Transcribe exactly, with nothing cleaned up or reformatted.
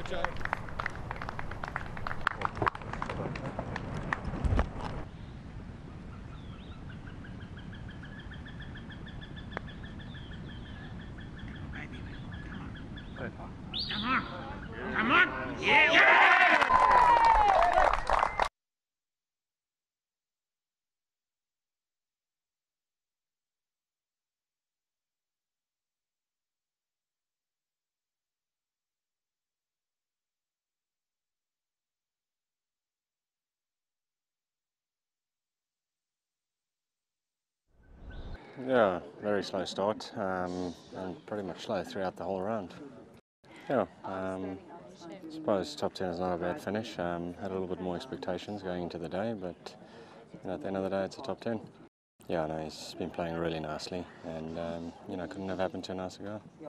Joe. Come on. Come on. Yeah. Yeah. Yeah, very slow start, um, and pretty much slow throughout the whole round. Yeah, um, I suppose top ten is not a bad finish. Um, had a little bit more expectations going into the day, but you know, at the end of the day, it's a top ten. Yeah, no, he's been playing really nicely, and um, you know, couldn't have happened to a nicer guy.